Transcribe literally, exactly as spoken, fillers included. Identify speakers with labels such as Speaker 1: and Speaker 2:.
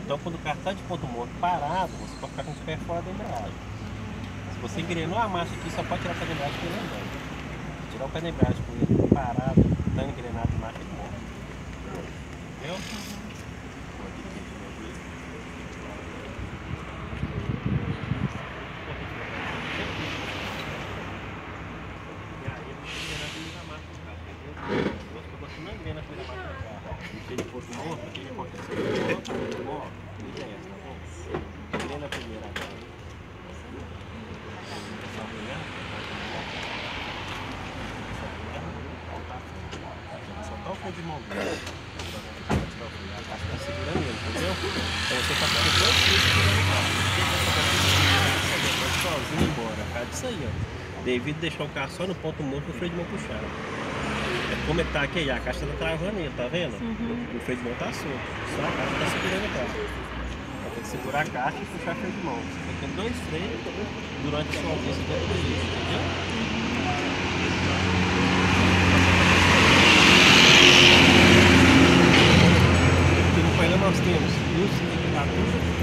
Speaker 1: Então quando o carro está de ponto morto parado, você pode ficar com os pés fora da embreagem. Se você engrenou a marcha aqui, só pode tirar o pé da embreagem com ele andando. Se tirar o pé da embreagem com ele parado, estando engrenado em marcha, ele morre. Entendeu? Ele fosse morto, o que aconteceu? Ó, interessa, tá bom? Engrena a primeira agora. Soltar o freio de mão dele. A caixa tá segurando ele, entendeu? Então você tá com dois freios segurando o carro. Sozinho embora. A cara disso aí, ó. Devido deixar o carro só no ponto morto, o freio de mão puxado. Como ele tá aqui, a caixa tá travando ele, tá vendo? Uhum. O freio de mão tá solto. Só a caixa tá segurando o carro. Então tem que segurar a caixa e puxar o freio de mão. Você tem dois freios durante a sua ausência dentro do veículo, entendeu? Aqui no painel nós temos um sintetizador.